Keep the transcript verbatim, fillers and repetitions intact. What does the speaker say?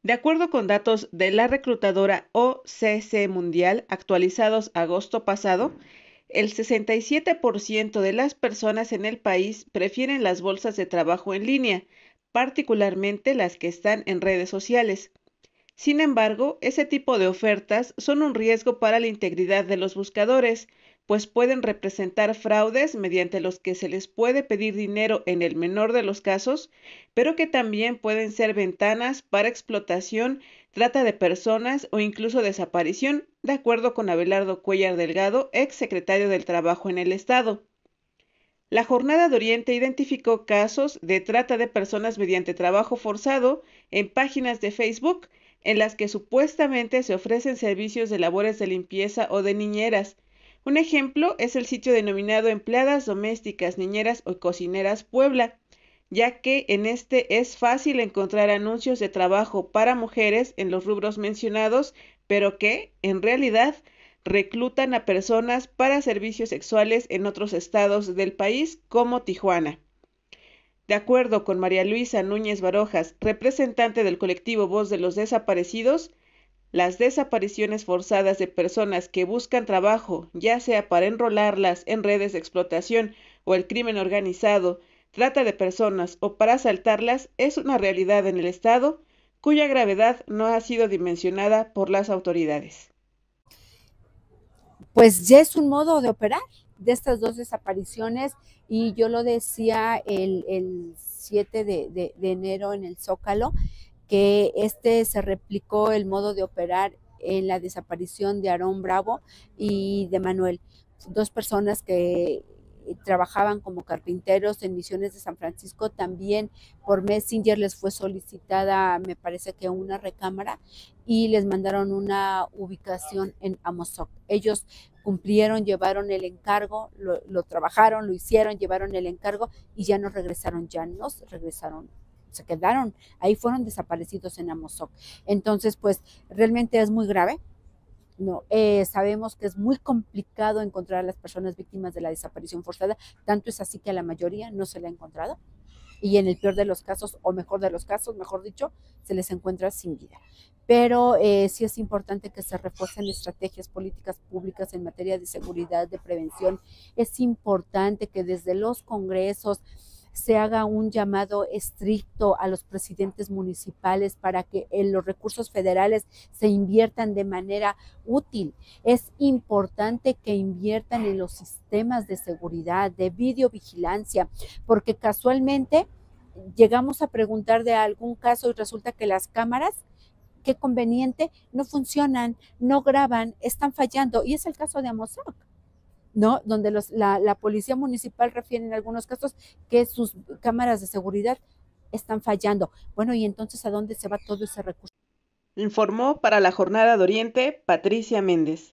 De acuerdo con datos de la reclutadora O C C Mundial actualizados agosto pasado, el sesenta y siete por ciento de las personas en el país prefieren las bolsas de trabajo en línea, particularmente las que están en redes sociales. Sin embargo, ese tipo de ofertas son un riesgo para la integridad de los buscadores, pues pueden representar fraudes mediante los que se les puede pedir dinero en el menor de los casos, pero que también pueden ser ventanas para explotación, trata de personas o incluso desaparición, de acuerdo con Abelardo Cuellar Delgado, ex secretario del Trabajo en el Estado. La Jornada de Oriente identificó casos de trata de personas mediante trabajo forzado en páginas de Facebook en las que supuestamente se ofrecen servicios de labores de limpieza o de niñeras. Un ejemplo es el sitio denominado Empleadas Domésticas, Niñeras o Cocineras Puebla, ya que en este es fácil encontrar anuncios de trabajo para mujeres en los rubros mencionados, pero que, en realidad, reclutan a personas para servicios sexuales en otros estados del país, como Tijuana. De acuerdo con María Luisa Núñez Barojas, representante del colectivo Voz de los Desaparecidos, las desapariciones forzadas de personas que buscan trabajo, ya sea para enrolarlas en redes de explotación o el crimen organizado, trata de personas o para asaltarlas, es una realidad en el Estado cuya gravedad no ha sido dimensionada por las autoridades. Pues ya es un modo de operar de estas dos desapariciones, y yo lo decía el, el siete de, de, de enero en el Zócalo, que este se replicó el modo de operar en la desaparición de Aarón Bravo y de Manuel, dos personas que trabajaban como carpinteros en Misiones de San Francisco. También por Messenger les fue solicitada, me parece que una recámara, y les mandaron una ubicación en Amozoc. Ellos cumplieron, llevaron el encargo, lo, lo trabajaron, lo hicieron, llevaron el encargo y ya no regresaron, ya nos regresaron, se quedaron, ahí fueron desaparecidos en Amozoc. Entonces, pues realmente es muy grave. No, eh, sabemos que es muy complicado encontrar a las personas víctimas de la desaparición forzada, tanto es así que a la mayoría no se le ha encontrado, y en el peor de los casos, o mejor de los casos, mejor dicho, se les encuentra sin vida. Pero eh, sí es importante que se refuercen estrategias políticas públicas en materia de seguridad, de prevención. Es importante que desde los congresos se haga un llamado estricto a los presidentes municipales para que en los recursos federales se inviertan de manera útil. Es importante que inviertan en los sistemas de seguridad, de videovigilancia, porque casualmente llegamos a preguntar de algún caso y resulta que las cámaras, qué conveniente, no funcionan, no graban, están fallando, y es el caso de Amozoc, ¿no? Donde los, la, la policía municipal refiere en algunos casos que sus cámaras de seguridad están fallando. Bueno, y entonces, ¿a dónde se va todo ese recurso? Informó para la Jornada de Oriente Patricia Méndez.